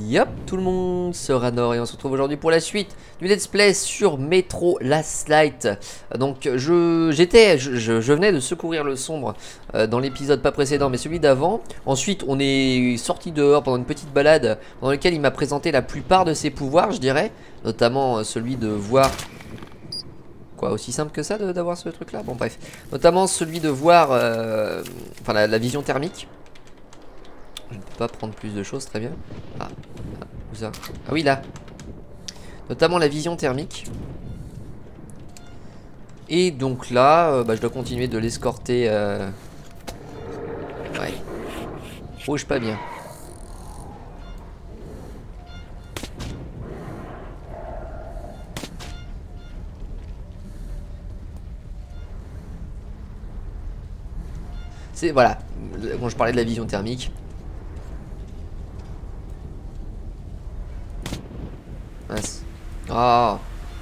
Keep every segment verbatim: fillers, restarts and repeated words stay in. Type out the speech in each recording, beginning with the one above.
Yop, tout le monde, c'est Ranor et on se retrouve aujourd'hui pour la suite du let's play sur Metro Last Light. Donc je j'étais, je, je, je venais de secourir le sombre euh, dans l'épisode pas précédent mais celui d'avant. Ensuite on est sorti dehors pendant une petite balade dans laquelle il m'a présenté la plupart de ses pouvoirs, je dirais. Notamment euh, celui de voir... Quoi, aussi simple que ça d'avoir ce truc là? Bon bref, notamment celui de voir, euh, enfin la, la vision thermique. Je ne peux pas prendre plus de choses, très bien. Ah, ah, où ça? Ah oui, là. Notamment la vision thermique. Et donc là, euh, bah, je dois continuer de l'escorter. Euh... Ouais. Bouge pas bien. C'est, voilà. Quand je parlais de la vision thermique. Mince. Oh.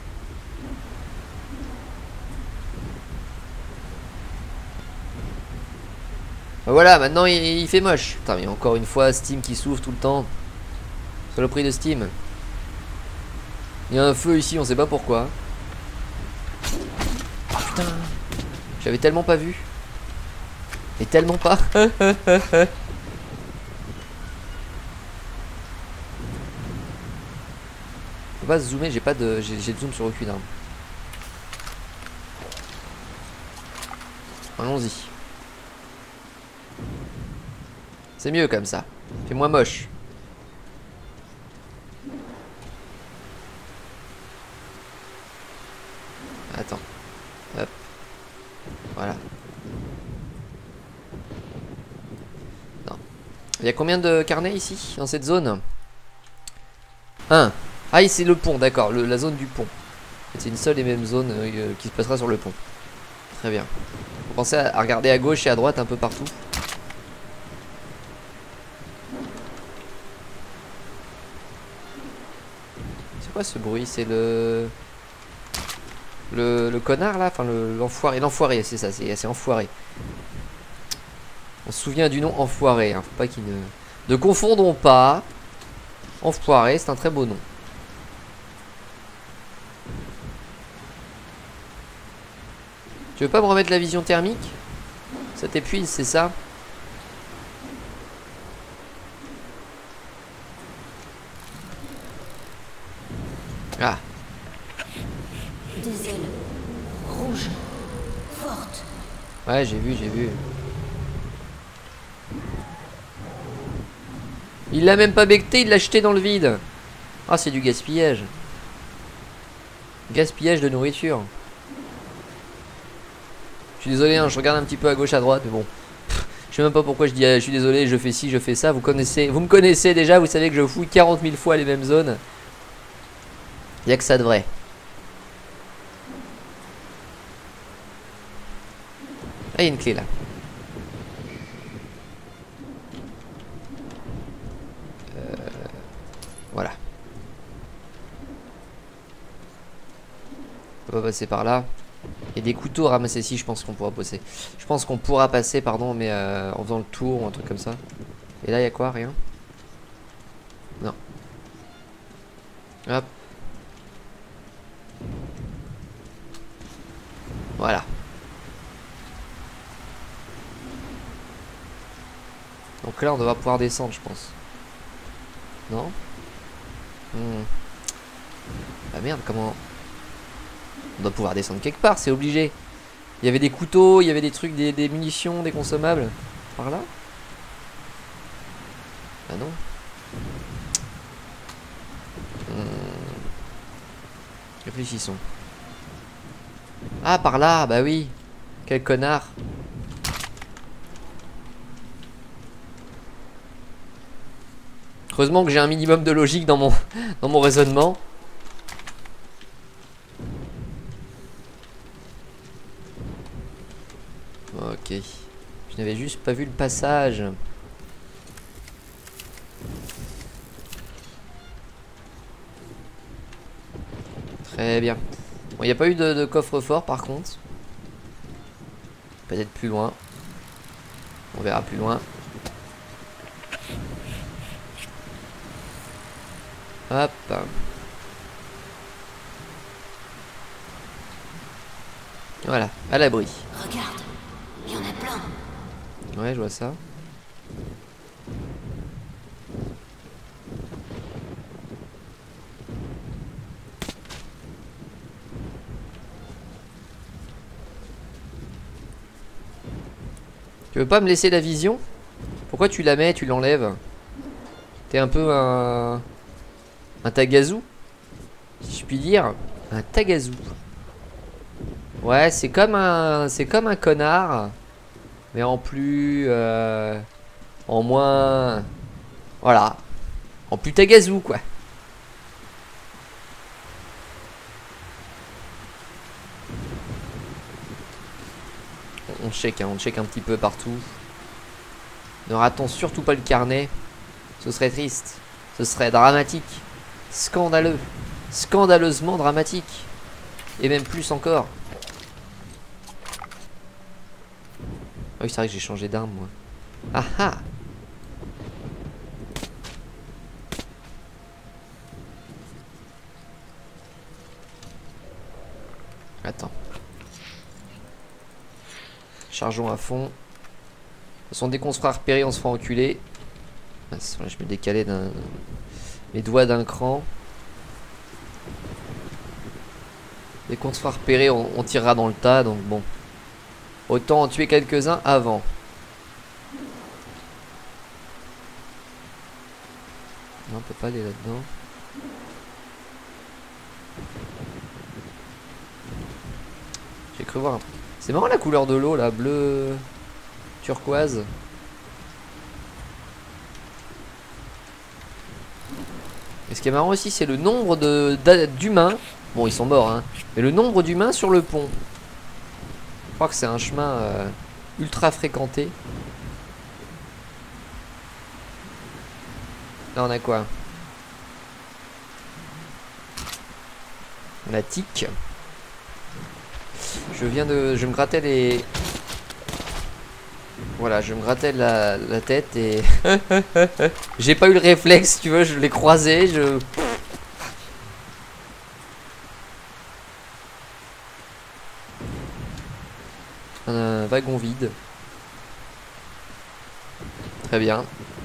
Voilà, maintenant il, il fait moche. Putain, mais encore une fois, Steam qui s'ouvre tout le temps. Sur le prix de Steam. Il y a un feu ici, on sait pas pourquoi. Oh putain. J'avais tellement pas vu. Et tellement pas. Faut pas se zoomer, j'ai pas de. J'ai de zoom sur aucune arme. Allons-y. C'est mieux comme ça. C'est moins moche. Attends. Hop. Voilà. Non. Il y a combien de carnets ici, dans cette zone? Un. Ah, c'est le pont, d'accord. La zone du pont. C'est une seule et même zone euh, qui se passera sur le pont. Très bien. Faut penser à, à regarder à gauche et à droite un peu partout. C'est quoi ce bruit? C'est le... le... Le connard là? Enfin l'enfoiré. L'enfoiré, c'est ça, c'est enfoiré. On se souvient du nom enfoiré, hein. Faut pas qu'il ne... Ne confondons pas. Enfoiré, c'est un très beau nom. Tu veux pas me remettre la vision thermique? Ça t'épuise, c'est ça? Ah. Des ailes rouges, fortes. Ouais, j'ai vu, j'ai vu. Il l'a même pas becté, il l'a jeté dans le vide. Ah, c'est du gaspillage. Gaspillage de nourriture. Je suis désolé, hein, je regarde un petit peu à gauche, à droite, mais bon. Pff, je sais même pas pourquoi je dis euh, je suis désolé, je fais ci, je fais ça. Vous connaissez, vous me connaissez déjà, vous savez que je fouille quarante mille fois les mêmes zones. Il y a que ça de vrai. Ah, il y a une clé là. Euh, voilà. On peut pas passer par là. Il y a des couteaux ramassés ici, je pense qu'on pourra passer. Je pense qu'on pourra passer, pardon, mais euh, en faisant le tour ou un truc comme ça. Et là, il y a quoi? Rien? Non. Hop. Voilà. Donc là, on devra pouvoir descendre, je pense. Non? Hmm. Ah merde, comment... On doit pouvoir descendre quelque part, c'est obligé. Il y avait des couteaux, il y avait des trucs, des, des munitions, des consommables. Par là? Ah non. Hmm. Réfléchissons. Ah, par là, bah oui. Quel connard. Heureusement que j'ai un minimum de logique dans mon, dans mon raisonnement. Ok. Je n'avais juste pas vu le passage. Très bien. Bon, il n'y a pas eu de, de coffre-fort par contre. Peut-être plus loin. On verra plus loin. Hop. Voilà, à l'abri. Regarde, il y en a plein. Ouais, je vois ça. Tu veux pas me laisser la vision? Pourquoi tu la mets, tu l'enlèves? T'es un peu un... Un tagazou, si je puis dire. Un tagazou. Ouais, c'est comme un... C'est comme un connard. Mais en plus... Euh, en moins... Voilà. En plus tagazou, quoi. On check, hein, on check un petit peu partout. Ne ratons surtout pas le carnet. Ce serait triste. Ce serait dramatique. Scandaleux. Scandaleusement dramatique. Et même plus encore. Ah oui, c'est vrai que j'ai changé d'arme, moi. Ah ah! Attends. Chargeons à fond. De toute façon, dès qu'on se fera repérer, on se fera enculer. Ah, je me décalais d'un... mes doigts d'un cran. Dès qu'on se fera repérer, on, on tirera dans le tas, donc bon. Autant en tuer quelques-uns avant. Non, on peut pas aller là-dedans. J'ai cru voir un truc. C'est marrant la couleur de l'eau là, bleu turquoise. Et ce qui est marrant aussi, c'est le nombre de d'humains. Bon, ils sont morts, hein. Mais le nombre d'humains sur le pont. Je crois que c'est un chemin euh, ultra fréquenté. Là, on a quoi? La tique. Je viens de... Je me grattais les... Voilà, je me grattais la, la tête et... J'ai pas eu le réflexe, si tu veux, je l'ai croisé, je... Un wagon vide. Très bien.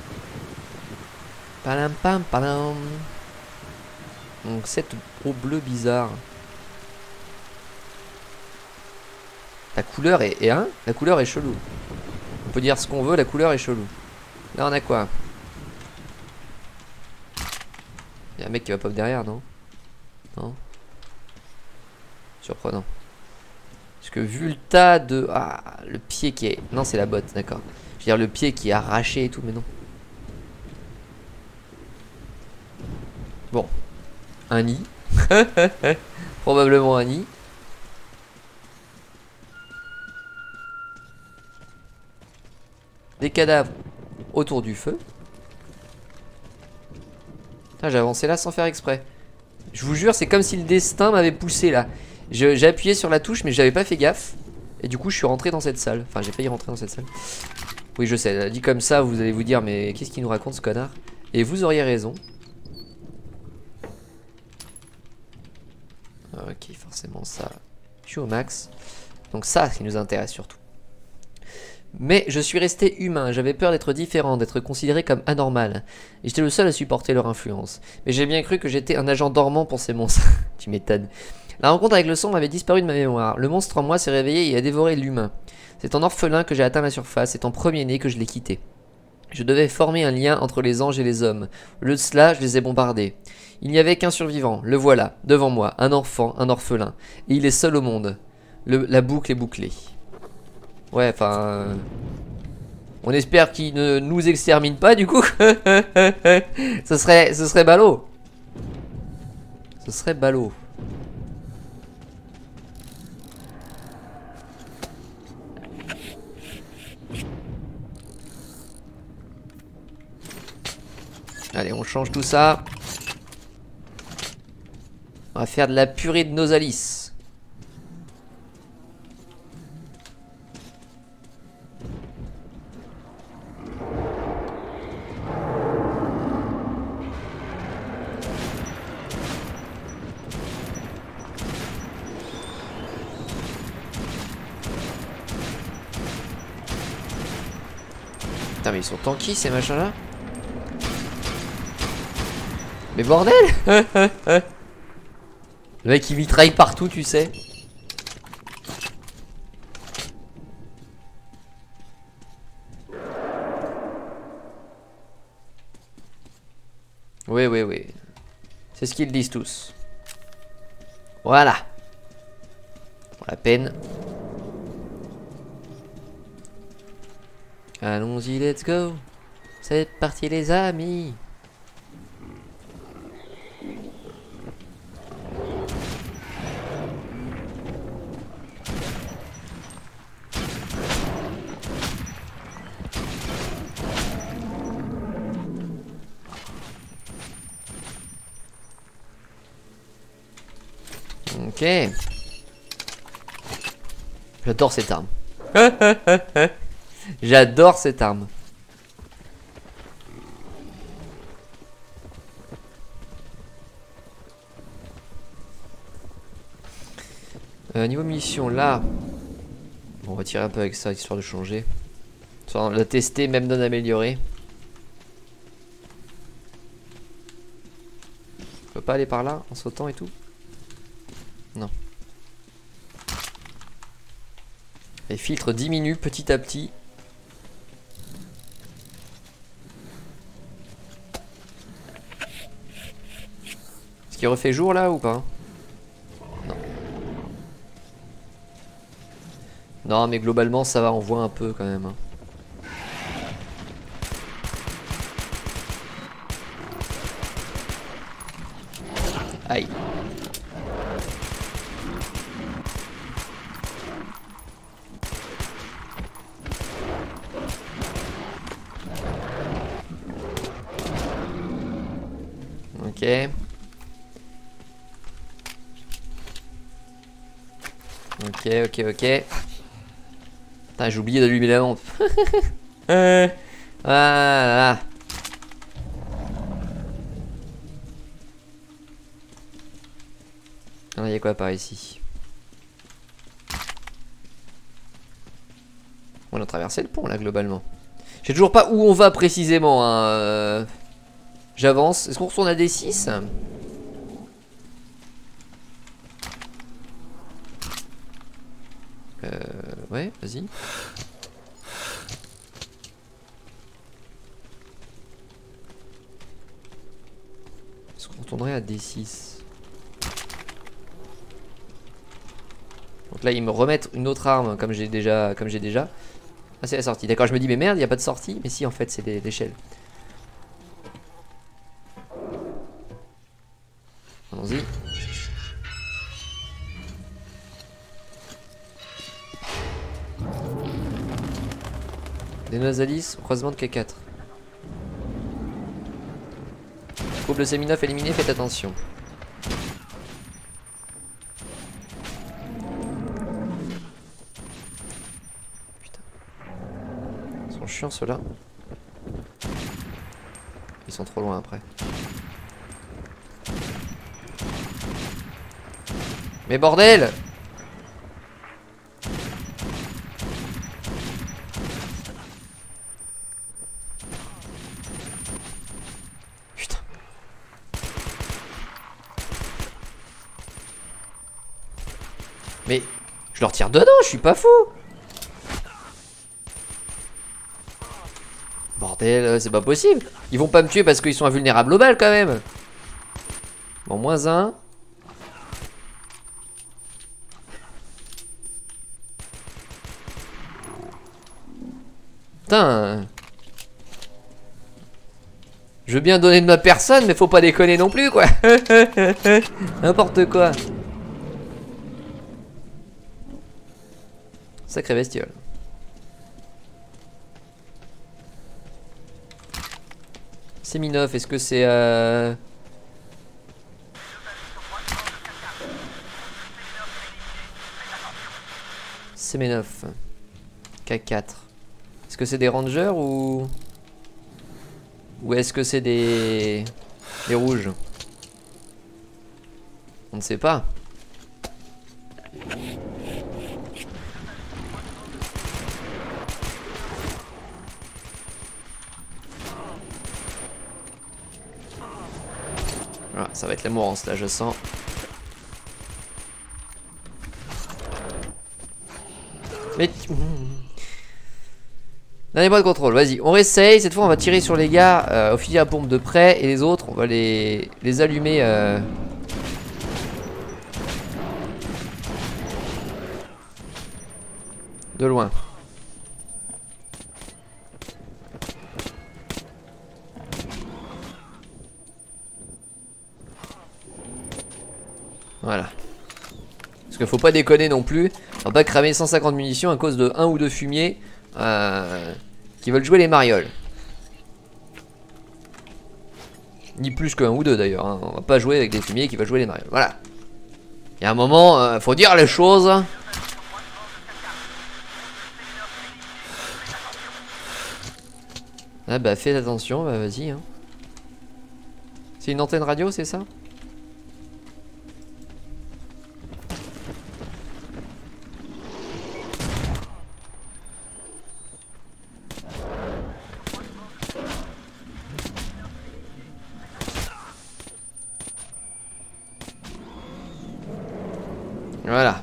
Palam pam palam. Donc cette eau bleue bizarre. La couleur est, est hein La couleur est chelou. On peut dire ce qu'on veut, la couleur est chelou. Là on a quoi? Il y a un mec qui va pop derrière, non? Non. Surprenant. Parce que vu le tas de... Ah, le pied qui est... Non, c'est la botte, d'accord. Je veux dire le pied qui est arraché et tout, mais non. Bon. Un nid. Probablement un nid. Des cadavres autour du feu. Ah, j'ai avancé là sans faire exprès. Je vous jure, c'est comme si le destin m'avait poussé là. J'ai appuyé sur la touche, mais j'avais pas fait gaffe. Et du coup, je suis rentré dans cette salle. Enfin, j'ai failli rentrer dans cette salle. Oui, je sais. Dit comme ça, vous allez vous dire, mais qu'est-ce qu'il nous raconte ce connard? Et vous auriez raison. Ok, forcément ça. Je suis au max. Donc ça, qui nous intéresse surtout. Mais je suis resté humain, j'avais peur d'être différent, d'être considéré comme anormal. Et j'étais le seul à supporter leur influence. Mais j'ai bien cru que j'étais un agent dormant pour ces monstres. Tu m'étonnes. La rencontre avec le sombre avait disparu de ma mémoire. Le monstre en moi s'est réveillé et a dévoré l'humain. C'est en orphelin que j'ai atteint la surface, c'est en premier-né que je l'ai quitté. Je devais former un lien entre les anges et les hommes. Au lieu de cela, je les ai bombardés. Il n'y avait qu'un survivant, le voilà, devant moi, un enfant, un orphelin. Et il est seul au monde. Le, la boucle est bouclée. Ouais, enfin... Euh, on espère qu'il ne nous extermine pas, du coup. ce serait, ce serait ballot. Ce serait ballot. Allez, on change tout ça. On va faire de la purée de Nosalis. Putain, mais ils sont tanky ces machins là. Mais bordel. Le mec il mitraille partout, tu sais. Oui, oui, oui. C'est ce qu'ils disent tous. Voilà. Pour la peine. Allons-y, let's go. C'est parti les amis. Ok. J'adore cette arme. J'adore cette arme. Euh, niveau munitions, là. Bon, on va tirer un peu avec ça, histoire de changer. On l'a testé, même non amélioré. Je peux pas aller par là, en sautant et tout? Non. Les filtres diminuent petit à petit. Est-ce qu'il refait jour là ou pas? Non. Non mais globalement ça va, on voit un peu quand même. Aïe. Ok. Ok, ok, ok. Putain, j'ai oublié d'allumer la lampe. euh, voilà. Ah, il y a quoi par ici? On a traversé le pont là globalement. Je sais toujours pas où on va précisément. Hein. Euh... J'avance. Est-ce qu'on retourne à D six? Euh... Ouais, vas-y. Est-ce qu'on retournerait à D six? Donc là ils me remettent une autre arme comme j'ai déjà comme j'ai déjà. Ah c'est la sortie. D'accord, je me dis mais merde, il n'y a pas de sortie. Mais si en fait c'est l'échelle. Allons-y. Des Nosalis au croisement de K quatre. Couple C neuf éliminé, faites attention. Putain. Ils sont chiants ceux-là. Ils sont trop loin après. Mais bordel! Putain. Mais je leur tire dedans, je suis pas fou. Bordel, c'est pas possible. Ils vont pas me tuer parce qu'ils sont invulnérables au bal quand même. Bon, moins un. Putain. Je veux bien donner de ma personne, mais faut pas déconner non plus, quoi. N'importe quoi. Sacré bestiole. C neuf, est-ce que c'est... Euh... C neuf. K quatre. Est-ce que c'est des rangers ou... Ou est-ce que c'est des... des rouges? On ne sait pas. ça va être la mourance là, je sens. Mais... Dernier point de contrôle, vas-y, on réessaye. Cette fois, on va tirer sur les gars euh, au fusil à pompe de près. Et les autres, on va les, les allumer euh... de loin. Voilà. Parce qu'il faut pas déconner non plus. On va pas cramer cent cinquante munitions à cause de un ou deux fumiers euh, qui veulent jouer les marioles. Ni plus qu'un ou deux d'ailleurs. Hein. On va pas jouer avec des fumiers qui veulent jouer les marioles. Voilà. Il y a un moment, euh, faut dire les choses. Ah bah fais attention, bah vas-y. Hein. C'est une antenne radio, c'est ça? Voilà.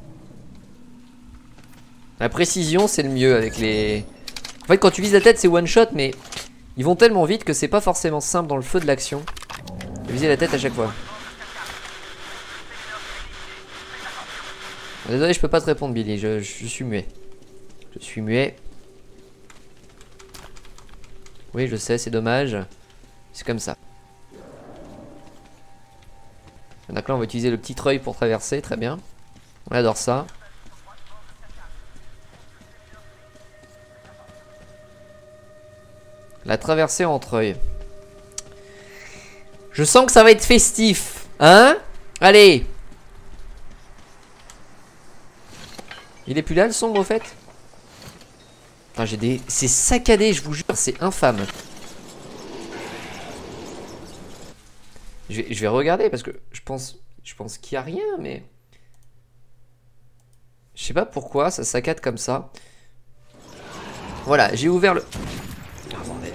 La précision, c'est le mieux avec les... En fait, quand tu vises la tête, c'est one shot, mais ils vont tellement vite que c'est pas forcément simple dans le feu de l'action de viser la tête à chaque fois. Désolé, je peux pas te répondre, Billy. Je, je suis muet. Je suis muet. Oui, je sais, c'est dommage. C'est comme ça. Donc là, on va utiliser le petit treuil pour traverser. Très bien. On adore ça. La traversée en treuil. Je sens que ça va être festif. Hein? Allez. Il est plus là le sombre au fait? Enfin, j'ai des... C'est saccadé, je vous jure, c'est infâme. Je vais, je vais regarder parce que je pense, je pense qu'il n'y a rien, mais... Je sais pas pourquoi, ça saccade comme ça. Voilà, j'ai ouvert le... Oh, bordel.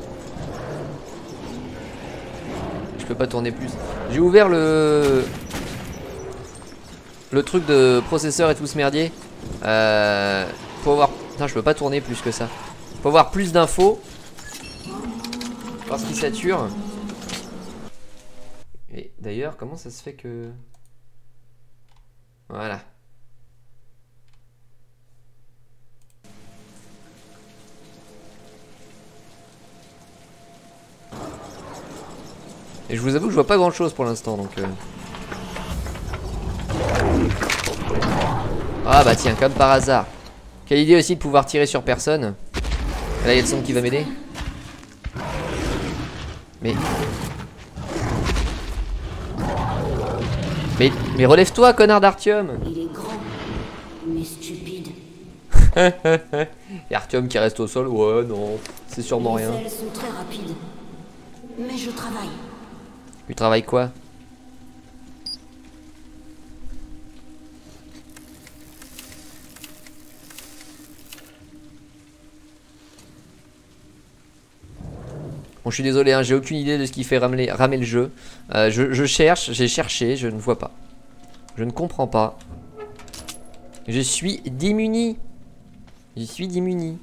Je peux pas tourner plus. J'ai ouvert le... Le truc de processeur et tout ce merdier. Euh... Pour avoir... Putain, je peux pas tourner plus que ça. Pour avoir plus d'infos. Parce qu'il sature. Et d'ailleurs, comment ça se fait que... Voilà. Et je vous avoue que je vois pas grand chose pour l'instant donc... Euh... Ah bah tiens, comme par hasard. Quelle idée aussi de pouvoir tirer sur personne. Et là il y a le son qui va m'aider. Mais... Mais, mais relève-toi, connard d'Artyom. Il est grand, mais stupide. Et Artyom qui reste au sol, ouais non, c'est sûrement Les rien. ailes sont très rapides. Mais je travaille. Tu travailles quoi? Bon, je suis désolé, hein, j'ai aucune idée de ce qui fait ramer, ramer le jeu. Euh, je, je cherche, j'ai cherché, je ne vois pas. Je ne comprends pas. Je suis démuni. Je suis démuni.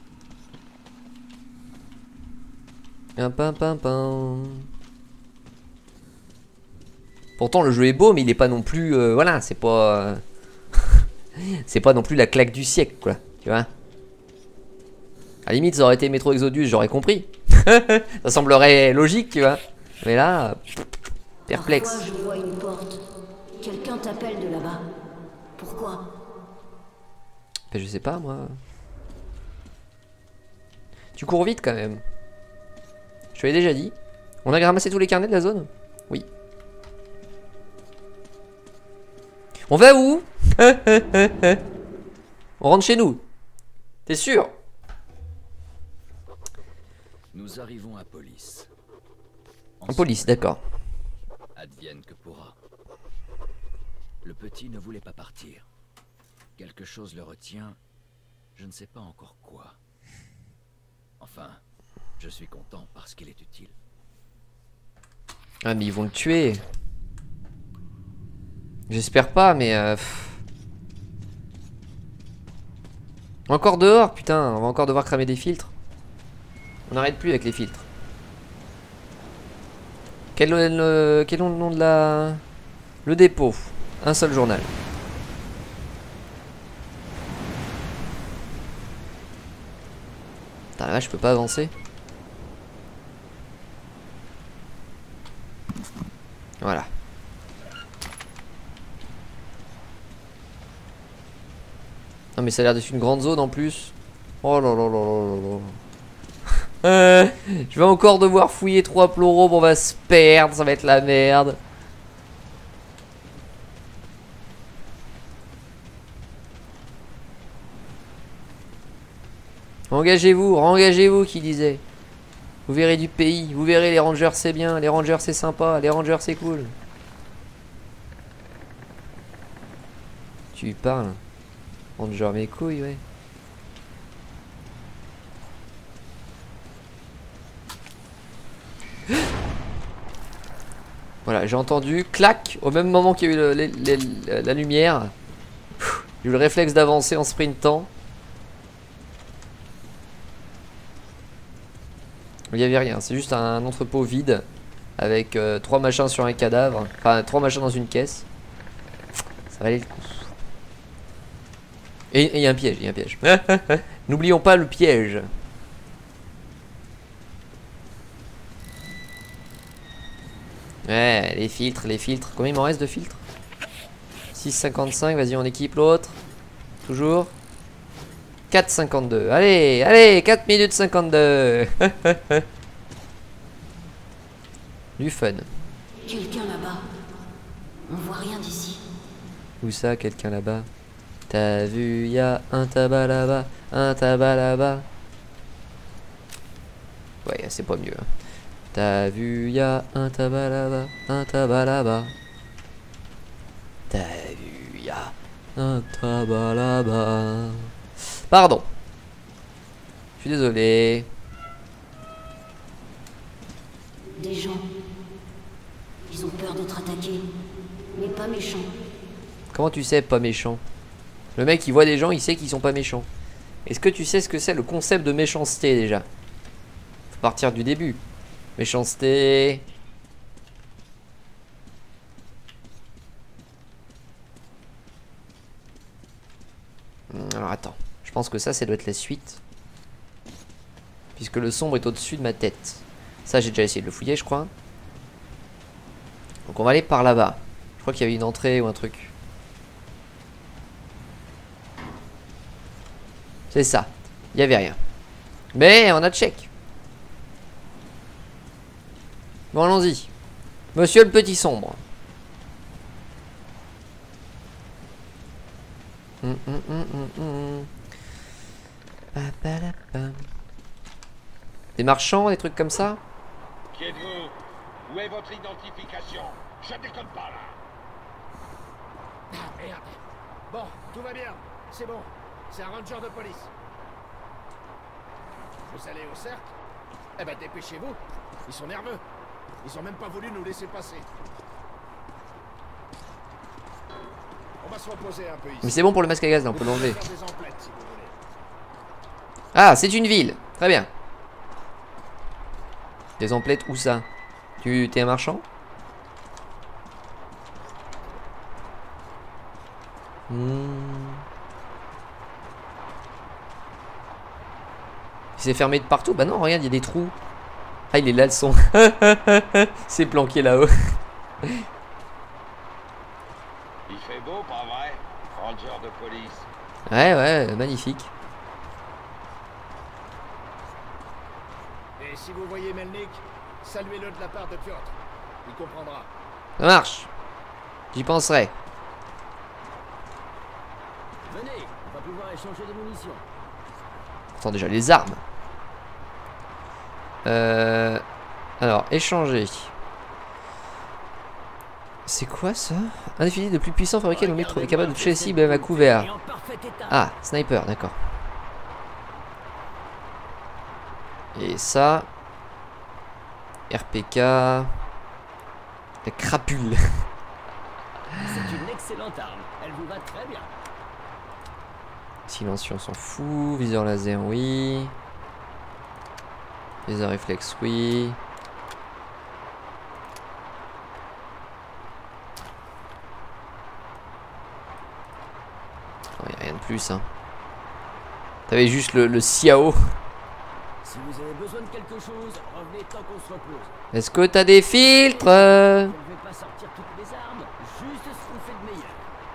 Un pam pam pam. Pourtant le jeu est beau, mais il est pas non plus... Euh, voilà, c'est pas... Euh, c'est pas non plus la claque du siècle, quoi. Tu vois. À la limite, ça aurait été Metro Exodus, j'aurais compris. Ça semblerait logique, tu vois. Mais là, perplexe. Parfois, je vois une porte. Quelqu'un t'appelle de là-bas. Pourquoi? Ben, je sais pas, moi. Tu cours vite, quand même. Je te l'ai déjà dit. On a ramassé tous les carnets de la zone? Oui. On va où? On rentre chez nous. T'es sûr? Nous arrivons à Police. En police, d'accord. Advienne que pourra. Le petit ne voulait pas partir. Quelque chose le retient. Je ne sais pas encore quoi. Enfin, je suis content parce qu'il est utile. Ah mais ils vont le tuer. J'espère pas mais... Euh... Encore dehors putain, on va encore devoir cramer des filtres. On n'arrête plus avec les filtres. Quel est le, quel est le nom de la... Le dépôt. Un seul journal. Putain là je peux pas avancer. Voilà. Non mais ça a l'air d'être une grande zone en plus. Oh là là là là là là. euh, je vais encore devoir fouiller trois pleuros, on va se perdre, ça va être la merde. Engagez-vous, engagez-vous qui disait. Vous verrez du pays, vous verrez les rangers c'est bien, les rangers c'est sympa, les rangers c'est cool. Tu parles. Ranger mes couilles, ouais. Voilà, j'ai entendu clac au même moment qu'il y a eu le, les, les, la lumière. J'ai eu le réflexe d'avancer en sprintant. Il n'y avait rien, c'est juste un entrepôt vide avec euh, trois machins sur un cadavre, enfin trois machins dans une caisse. Ça valait le coup. Et il y a un piège, il y a un piège. N'oublions pas le piège. Ouais, les filtres, les filtres. Combien il m'en reste de filtres? six cinquante-cinq, vas-y on équipe l'autre. Toujours. quatre cinquante-deux. Allez, allez, quatre minutes cinquante-deux. Du fun. Quelqu'un là-bas. On voit rien d'ici. Où ça, quelqu'un là-bas? T'as vu, y'a un tabac là-bas, un tabac là-bas. Ouais, c'est pas mieux. Hein. T'as vu, y'a un tabac là-bas, un tabac là-bas. T'as vu, y'a un tabac là-bas. Pardon. Je suis désolé. Des gens. Ils ont peur d'être attaqués. Mais pas méchants. Comment tu sais pas méchant? Le mec il voit des gens, il sait qu'ils sont pas méchants. Est-ce que tu sais ce que c'est le concept de méchanceté déjà? Faut partir du début. Méchanceté. Alors attends, je pense que ça, ça doit être la suite. Puisque le sombre est au-dessus de ma tête. Ça j'ai déjà essayé de le fouiller je crois. Donc on va aller par là-bas. Je crois qu'il y avait une entrée ou un truc. C'est ça, il n'y avait rien. Mais on a check. Bon allons-y. Monsieur le petit sombre. Hum, hum, hum, hum, hum. Pa, pa, la, pa. Des marchands, des trucs comme ça. Qui êtes-vous? Où est votre identification? Je déconne pas là. Ah merde. Bon, tout va bien. C'est bon. C'est un ranger de police. Vous allez au cercle? Eh ben dépêchez-vous. Ils sont nerveux. Ils ont même pas voulu nous laisser passer. On va se reposer un peu ici. Mais c'est bon pour le masque à gaz là, on peut l'enlever. Faire des emplettes, si vous voulez. Ah, c'est une ville. Très bien. Des emplettes, où ça? Tu t'es un marchand? hmm. C'est fermé de partout? Bah non, regarde, il y a des trous. Ah, il est là le son. C'est planqué là-haut. Il fait beau, pas vrai? Ranger de police. Ouais, ouais, magnifique. Et si vous voyez Melnik, saluez-le de la part de Piotr. Il comprendra. Ça marche. J'y penserai. Venez, on va pouvoir échanger des munitions. Attends déjà les armes. Euh, alors, échanger. C'est quoi ça? Un des fusils de plus puissant fabriqué dans le métro est capable de toucher les cibles même à couvert. Ah, sniper, d'accord. Et ça, R P K. La crapule. C'est une excellente arme. Elle vous va très bien. Silencieux, on s'en fout. Viseur laser, oui. Viseur réflexe, oui. Il n'y a rien de plus, hein. T'avais juste le, le Xiao. Si vous avez besoin de quelque chose, revenez tant qu'on se repose. Est-ce que t'as des filtres? Je ne vais pas sortir toutes les armes, juste ce qu'on fait de meilleur.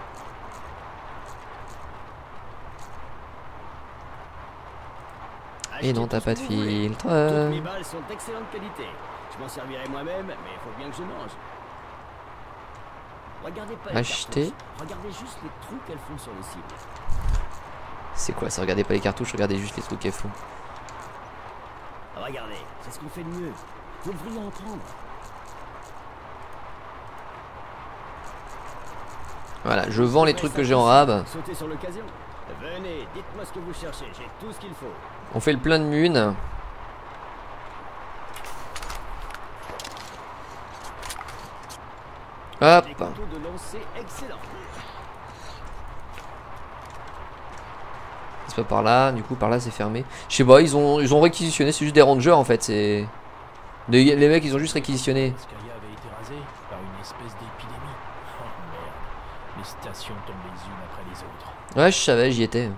Et non, t'as pas de filtre. Toutes mes balles sont d'excellente qualité. Je m'en servirai moi-même, mais il faut bien que je mange. Regardez pas les Acheter. cartouches. Regardez juste les trous qu'elles font sur les cibles. C'est quoi ça? Regardez pas les cartouches, regardez juste les trucs qu'elles font. Regardez, c'est ce qu'on fait de mieux. Vous devriez en prendre. Voilà, je vends les trucs que j'ai en rab. Sautez sur l'occasion. Venez, dites-moi ce que vous cherchez, j'ai tout ce qu'il faut. On fait le plein de munes. Hop. Des couteaux de lancer excellents. C'est pas par là, du coup par là c'est fermé. Je sais pas, ils ont, ils ont réquisitionné, c'est juste des rangers en fait. C'est les, les mecs ils ont juste réquisitionné. Skaya avait été rasée par une espèce d'épidémie. Oh merde, les stations tombent les unes après les autres. Ouais, je savais, j'y étais.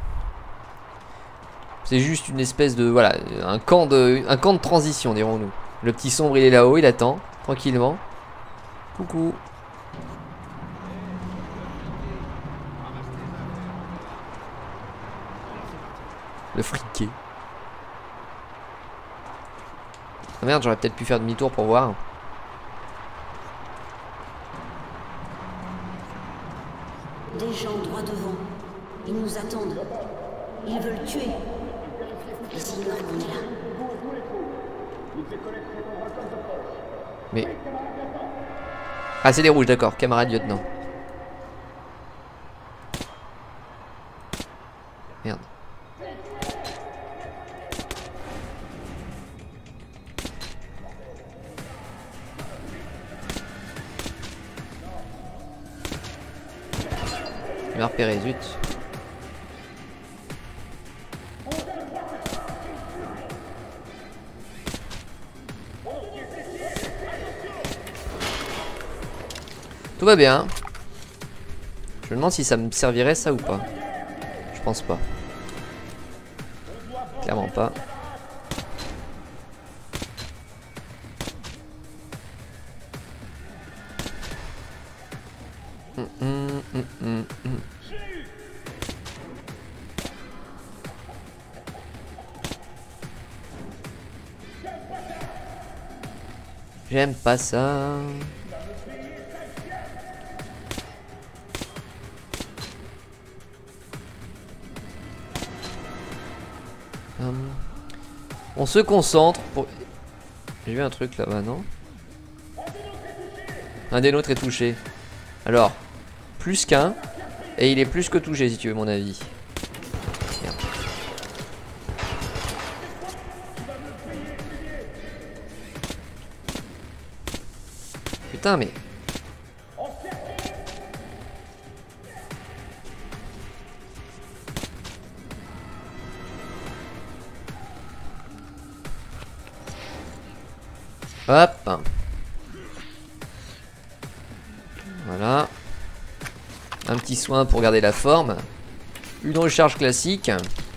C'est juste une espèce de, voilà, un camp de, un camp de transition, dirons-nous. Le petit sombre il est là-haut, il attend tranquillement. Coucou. Le friquet. Ah merde, j'aurais peut-être pu faire demi-tour pour voir. Des gens droit devant. Ils nous attendent. Ils veulent tuer. Ils ignorent qu'on est là. Mais... Ah, c'est des rouges, d'accord. Camarade lieutenant. Merde. Il m'a repéré, zut. Tout va bien. Je me demande si ça me servirait ça ou pas. Je pense pas. Clairement pas. Hum, hum, hum, hum, hum. J'aime pas ça. Hum. On se concentre pour... J'ai vu un truc là-bas, non? Un des nôtres est touché. Alors, plus qu'un. Et il est plus que touché si tu veux mon avis. Merde. Putain mais... Hop. Voilà. Un petit soin pour garder la forme. Une recharge classique.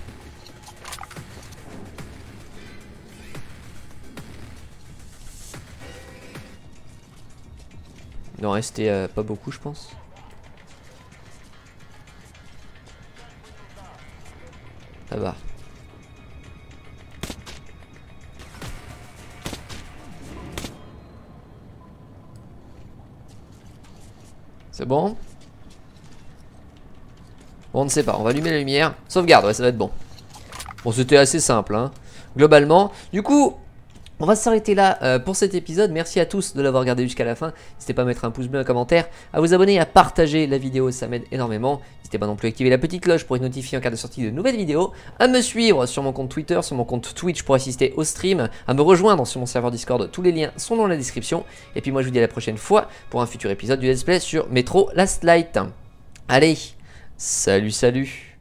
Il en restait euh, pas beaucoup, je pense. Là-bas. C'est bon? Bon, on ne sait pas. On va allumer la lumière. Sauvegarde, ouais, ça va être bon. Bon, c'était assez simple, hein. Globalement. Du coup, On va s'arrêter là euh, pour cet épisode. Merci à tous de l'avoir regardé jusqu'à la fin. N'hésitez pas à mettre un pouce bleu, un commentaire, à vous abonner, à partager la vidéo, ça m'aide énormément. N'hésitez pas non plus à activer la petite cloche pour être notifié en cas de sortie de nouvelles vidéos, à me suivre sur mon compte Twitter, sur mon compte Twitch pour assister au stream, à me rejoindre sur mon serveur Discord. Tous les liens sont dans la description. Et puis moi je vous dis à la prochaine fois pour un futur épisode du Let's Play sur Metro Last Light. Allez, salut salut.